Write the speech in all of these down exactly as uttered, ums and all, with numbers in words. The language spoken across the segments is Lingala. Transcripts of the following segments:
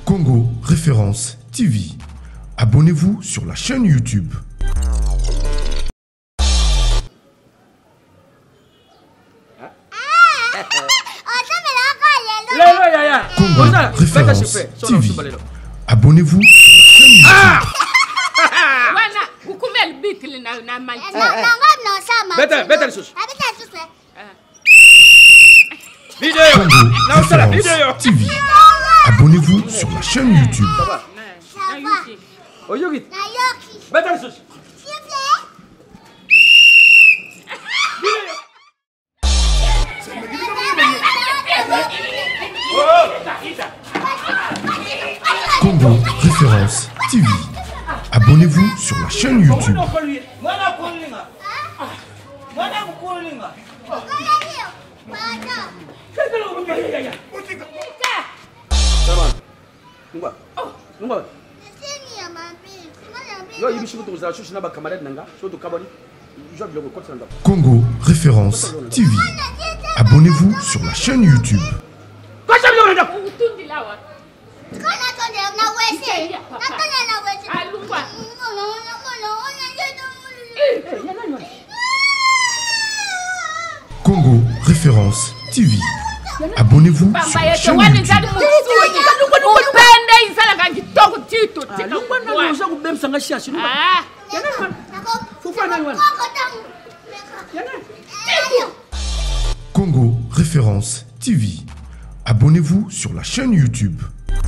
Congo Référence T V. Abonnez-vous sur la chaîne YouTube. Congo Référence T V. Abonnez-vous sur la chaîne YouTube. Congo Référence T V. Abonnez-vous sur la chaîne YouTube. Congo Référence T V. Abonnez-vous sur la chaîne YouTube. Congo Référence T V. Abonnez-vous sur la chaîne YouTube. Congo Référence T V. Abonnez-vous sur la chaîne YouTube. Congo Référence T V. Abonnez-vous sur la chaîne YouTube.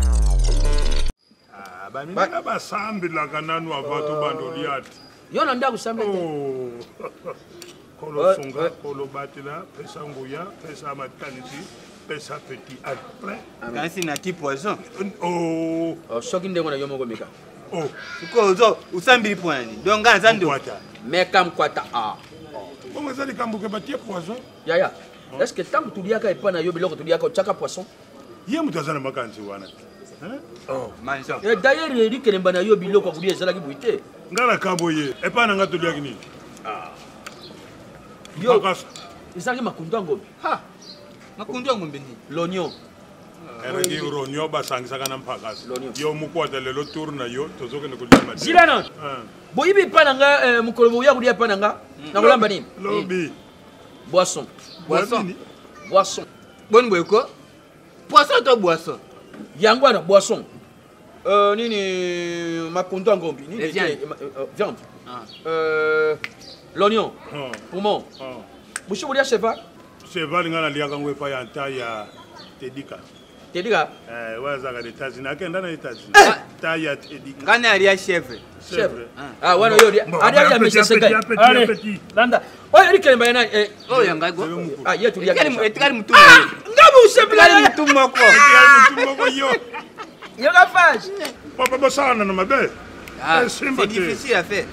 Pesa petit après. Quand c'est nati poison. Oh. Oh, choquing de ngona yomo meka. Oh. Uko zo usambiri poani. Donc ngana ndo. Meka mkwata ah. Comment ça les kambuke batie poison? Ya ya. Est-ce que tant que tu diaka epa na yo biloko tu diaka chaka poisson? Ye mutazana makanzi wana. Hein? Oh, manso. Et d'ailleurs il dit que le bana yo biloko ku bieza la ki buite. Ngala kamboye. Epa na ngato diaki ni. Ah. Yo. Isaki makunda ngobi. Ha. Makundi ngombe ni l'oignon eregi l'oignon basangisa kana mpakasi yo mukwata lelo tourna yo tozoke nekulima silana boyibi pananga mukolo ya kulia pananga na kulamba nini lobi boisson boisson boisson bonne boyko poisson to boisson yango na boisson euh nini makundi ngombe nini viande euh l'oignon poumon bouche bolia cheval cheval ngana liaka ngwe pa ya nta ya tedika tedika eh waza ga États-Unis akenda na États-Unis ta ya tedika ngana ya chèvre chèvre ah wana yo adia ya monsieur Sekai allez landa oyo rikelemba yana eh oyo ngago ah yetu liaka etikali mutu ngabu chèvre mutu moko mutu moko yo yo ga fage papa bosana na mabe c'est difficile à faire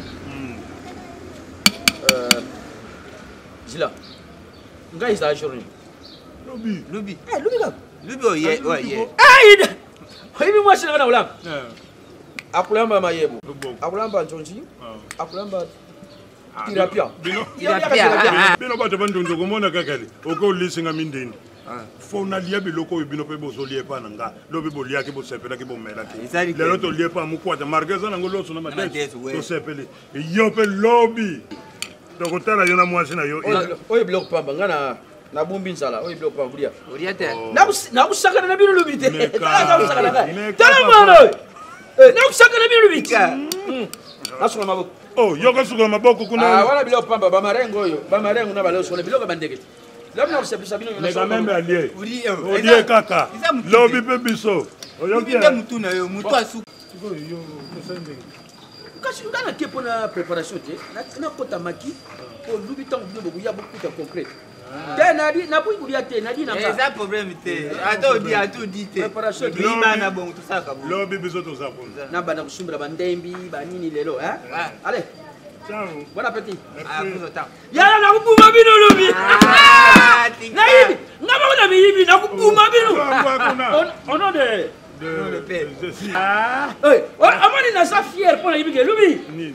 euh Zila nga isa journée lobi lobi eh lobi ka lobi oye oye ah hivi moi c'est na ulam akulamba mayebo akulamba njonji akulamba tilapia tilapia bino bato bandonjo komona kakali oko lisinga mindeni fo na lia biloko bino pe bozolie pa nanga lobi bolia ke bosepela ke bomela ke lelo to lie pa mukwata margeza nango loso na madesi to sepele yo pe lobi. Donc otala yona mwasi na yo oyo block pamba ngana na bumbi nsala oyo block pamba bulia oriate na na kusakana na bino lubite na kusakana na tala mwana eh na kusakana na bino lubite asuna maboko oh yoka suka maboko kuna ah wala block pamba ba marengo oyo ba marengo na balo sona biloko bandeke là na usepisa bino yona sona même allié odie kaka lobi pe biso oyo bien mutu na yo mutu asu yo kusende kasi ngana ke pona préparation te na kota maki o lubi tango bino bokuya beaucoup de concret te na di na bui kulia te na di na ça problème te ato di ato di te préparation di mana bon tout ça ka bon lobi biso to ça bon na bana kusumbira bandembi banini lelo hein allez ciao bon appétit ah vous autant ya na kubuma bino lobi na hivi ngaba kuna bibi na kubuma bino on on de de père ah eh amani na sa fier pour la bibi lobi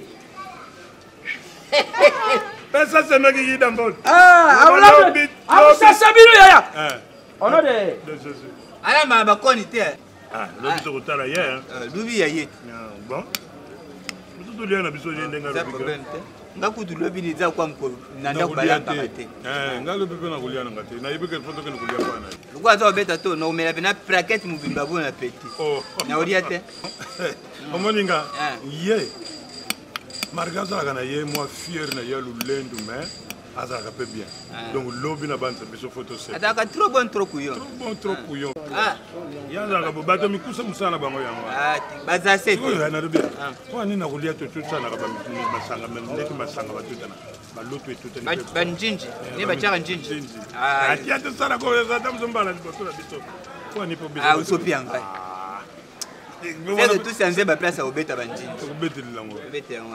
Pesa sema ki yida mbon. Ah, abula. Abu sasa binu yaya. Eh. Ono de. Ala ma ba koni te. Ah, lobi to kotala hier. Lobi ya yet. Bon. Tout le na biso ndenga lobi. Ngakutu lobi ni za kwa mko nanda kubalanga kate. Eh, ngalo bipe na kulia na ngate. Na yibike foto ke kulia kwa na. Lukwa za obeta to no mela bena plaquette mubimba bona peti. Oh. Na oriate. Omoninga. Ye. Margaza kana ye moi fier na ya lulendu mais azaka pe bien. Donc lobi na banza biso photo set. Ataka trop bon trop couillon. Trop bon trop couillon. Ah. Yazaka bo bato mikusa musana bango yango. Ah, baza set. Oui, na lobi. Kwa nini na kulia to tout ça na ba masanga même ndeki masanga ba tutana. Ba loto tutana. Ba njinji. Ni ba chaka njinji. Ah, atia to sana ko za tam zombala liboso na biso. Kwa ni po biso. Ah, usopi anga. C'est que tout c'est en place à obeta ba njinji. Obeta lilango. Obeta yango.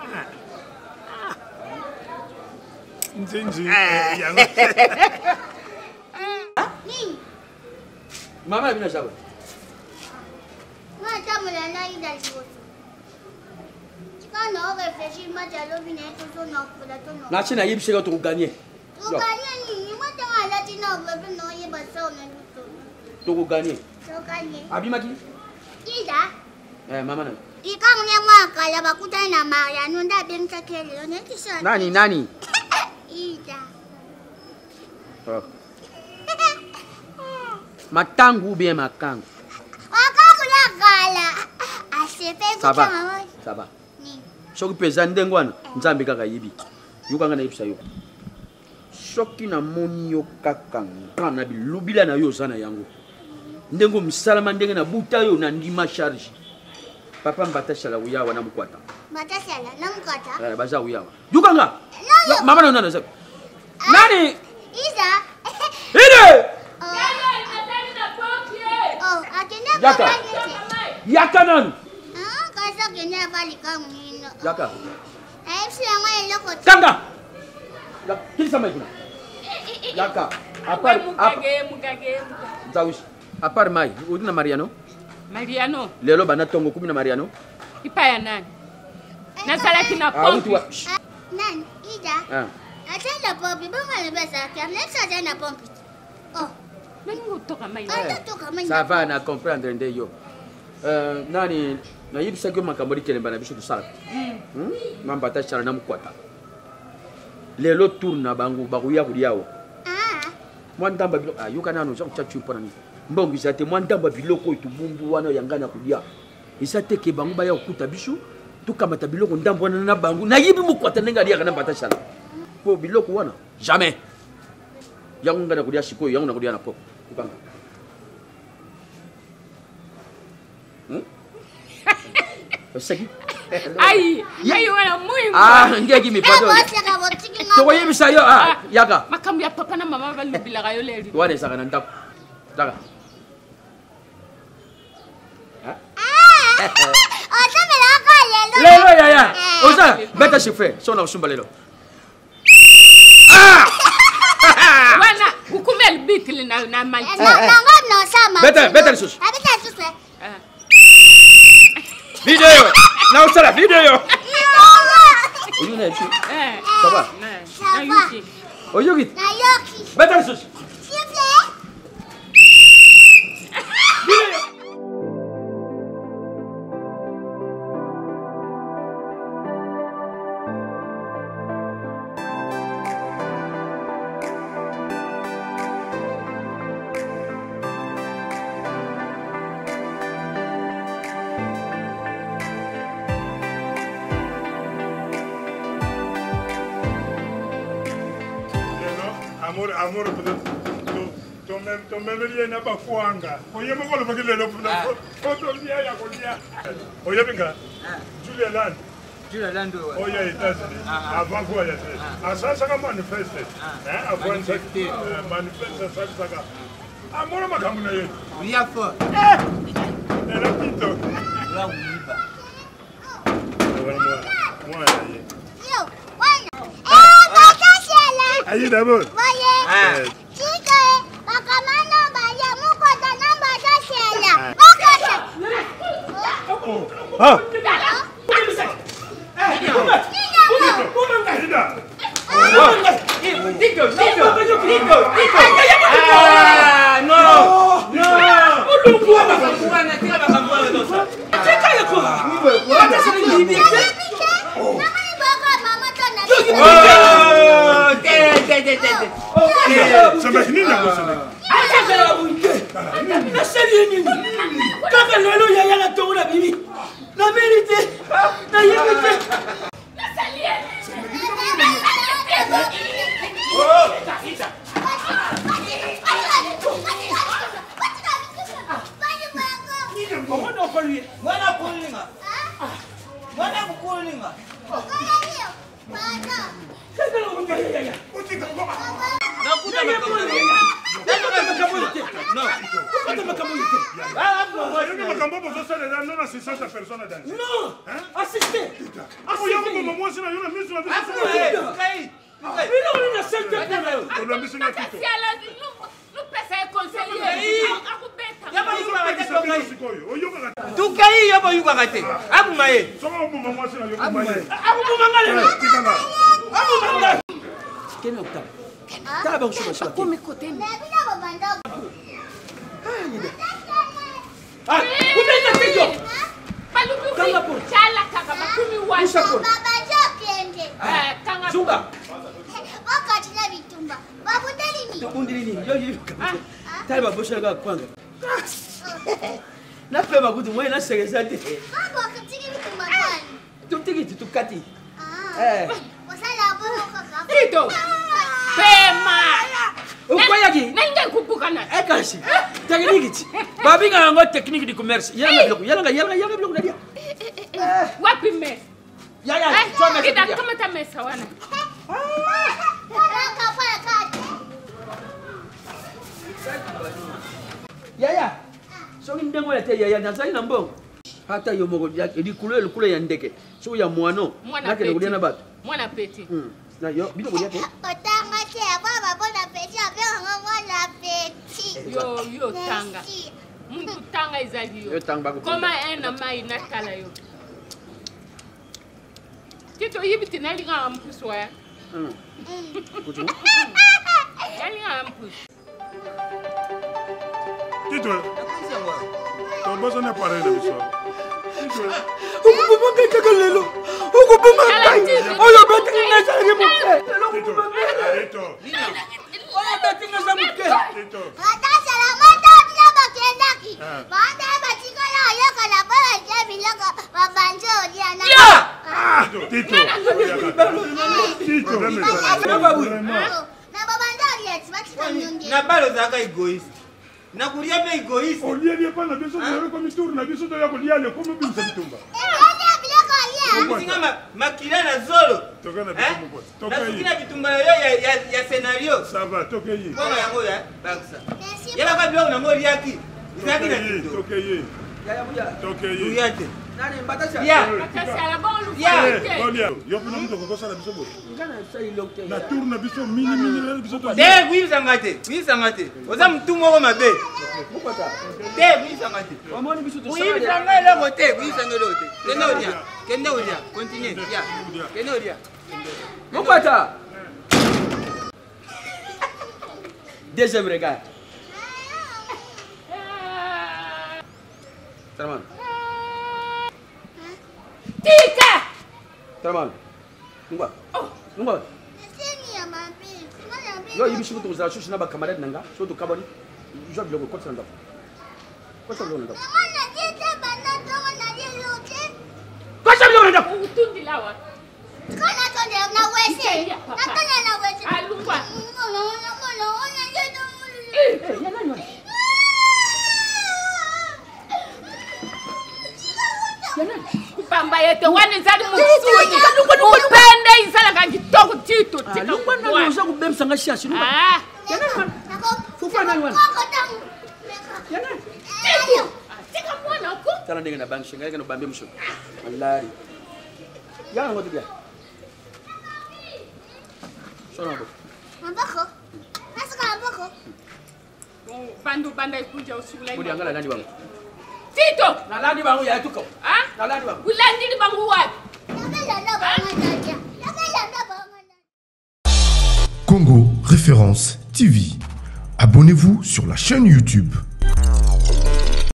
Njinji. Mama bina sawa. Moi tamu la na ida liboso. Quand on réfléchit, moi j'allais venir tout au nord pour la tonne. Na china yib sega to gagner. Tu gagner ni moi tamu la tina on no yeba sa on luto. To gagner. To gagner. Abima ki? Ida. Eh mama na. Ika mwenye mwaka la bakuta na Maria nunda benza kele on est ça. Nani nani? Ida. Oh. Matangu bien makangu. Makangu la gala. Asepe Ça va. mama. Ça va. Ni. Soki peza ndengwana nzambe kaka yibi. Yukanga na yibisa yo. Soki na moni yo kaka ngana bilubila na yo zana yango. Ndengo misalama ndenge na buta yo na ndima charge. Papa mbata shala uyawa na mkwata. Mbata shala na mkwata. Eh baza uyawa. Yukanga. Mama na nana sabi. Nani? Isa. Ide! Oh, akina Yaka. Yaka nani? Ah, kasa kenya bali kama nino. Yaka. Eh, si yango eloko. Kanga. Ya, kilisa mai kuna. Yaka. Apar mukage mukage. Zawis. Apar mai, udina Mariano. Mariano. Lelo bana tongo kumi na Mariano. Ipaya nani? Na salati na Ah, utu pompi. wa. Nan, Ida. Ah. Atenda pompi, bonga le besa, kia mlexa tena pompi. Oh, Nani kutoka mai? ata toka manya. Ça va na comprendre nde yo. Euh nani na yibisa ko makambo dikelemba na biso tusala. Hmm? Mamba ta chala na mkwata. Lelo tourna bangu bakuya kuliawo. Ah, Mwandamba biloko ah yoka nano cha chachu pona ni. Mbongi za te mwandamba biloko itubumbu wana yangana kulia. Isa teke bangu baya okuta biso tukamata biloko ndambo wana na bangu na yibi mukwata nenga lia kana mbata chala. Po biloko wana jamais. Yangu ngana kulia shiko yangu na kulia na pop. Ukanga. Hmm? Osaki. Ai, ai wana mwingi. Ah, ngeki mipado. bosi ka botiki nga. Toko yibisa yo ah yaka. Makambo ya papa na mama balubila kayo leri. Wane saka na ndako. Daga. Ah, oh, ça me la colle, lelo. Lelo ya ya. Oza beta chifre. Sona usumba lelo. Ah! Wana ukumel bitli na na mai. Na nango no sama. Beta beta sus. Abita sus. Ah. Video. Na usala video. Oyo na chu. Eh. Ça va? Na. Ça Na va. yuki. Oyo git. Na yoki. Beta sus. S'il vous plaît. Amor, amor, to mem to mem liye na bakwanga. Oye mo ko lo bakile lo na foto liya ya ko liya. Oye binga. Julia Land. Julia Land. Oye États-Unis. Avant quoi ya. Asa saka manifeste. Eh, avant ça manifeste ça saka. Amor makamu na yetu. Ulia fo. Eh. Era pito. La uiba. Voilà moi. Moi. Yo, wana. Eh, bata shala. Ayi d'abord. Voyez. Ah. Chike, bakamana baya muko tana bata shala. Muko shala. Ah. Nico, Nico, Nico, Nico, Nico. Ah, no. No. nasali nini kaka lelo yaya na tongo na bibi na mérité na yébité nasali oh Ita Mwana okoliye mwana kulinga mwana kulinga mwana kaka lo ngaya yaya utika ngoma nakuta makambo nakuta makambo no nakuta makambo ah Yo makambo bozo sala na non assistance personne dans non assister assister yo moi sina yo na miso na biso kai ilo ni na sente on a miso na kito tukai yobo yuka te abuma ye soma obuma mwasi na yobo maye abuma ngale tikanga abuma ngale kemi okta ta ba kushuba shuba Kumi koteni. ah kumeka tijo Paluku Kanga po. chala kaka makumi washa. Baba jokende. Eh, kanga. zunga Wakati na vitumba. Babu dalini. tukundili nini yo yiruka tali ba bosha ga kwanga na pema kudu mwe na segeza te Babu wakati vitumba gani? tutiki tukati Ah. eh Wasala bono kaka. Tito. Pema. ukwayaki Nenge kupuka na. ekashi technique babi nga ngo technique du commerce yanga bloku yanga yanga yanga bloku nadia Wapi me? ya ya chome Kida dia kama tamesa wana. Kaka pala kati. ya ya so ndengo ya te ya ya nazai na mbongo hata yo moko ya likulu likulu ya ndeke so ya mwano na kene kulia na batu Mwana peti. mm na yo bino kulia te Otanga che baba bona peti abenga mwana peti. Yo yo tanga. Merci. Muntu tanga izali yo yo. tanga ko Koma ena mai na kala yo. Tito yibiti na linga ampuswa ya. mm kutu Yani ampus. Tito to bozo na pare na biso Tito ukubuma kaka lelo ukubuma kai oyo beti na zali muke Tito Tito oyo beti na zali muke Tito Ata salamata bila bakendaki. Banda batikala yoka na baba je biloko babanjo diana. ya Tito Tito Na baba ndali eti batika nyonge. na balo zaka egoiste na kulia pe egoiste olie nie pa na biso yo ko mituru na biso to ya ko lia le ko mo bimsa bitumba Ende biloko ya. singa ma makila na zolo toka na biso mo toka na yi sikina bitumba yo ya ya ya scenario ça va toka yi bonga yango ya baksa Merci. yala ka biloko nango liaki izaki na toka yi kito toka yi ya ya muja toka yi uyate nani mbatasha ya Kasi ala bolu Ya. fite. olia yo kuna mtu ko kosa na biso bo ngana sai lokte na tour na biso mini mini na biso to te kuyisanga te kuyisanga te oza mutu moko mabe mukota te kuyisanga te omoni bisu to kuyisanga eloko te kuyisanga eloko te kende olia kende olia continue ya kende olia mukota deuxième regard Traman Tika. Traman ngwa ngwa Sini ya mapi. Mana bi. yo yibishi kutu za shushi na ba camarade nanga so to kabari jo biloko kotsa ndako kotsa biloko ndako Mana jete bana tongo na yelote. kotsa biloko ndako Utundi lawa. Kana tonde na wese. Ikeria, papa. Na kana na wese. Alungwa. Mono mono mono ona yedo. eh ya nani wa ya nani Kupamba yete wani zali mutuni. Upende izala kangi toko tito. Tika alungwa na kwa. uza kubemsa ngashi shinu Ah. ya nani wa Nako. fufa nani wa Koko tamu. ya nani Tiko. Tika mwana uko. tana ndenge na bank shinga ngeno bambe musho wallahi ya ngoti bia shona bo Ambako. Nasika ambako. Bandu banda ikunja usula. bodi angala nani wangu Tito. na landi bangu ya tuko Ah. na landi bangu Ulandili bangu wapi? Nakela na banga jaja. Nakela na banga. Congo Référence T V. Abonnez-vous sur la chaîne YouTube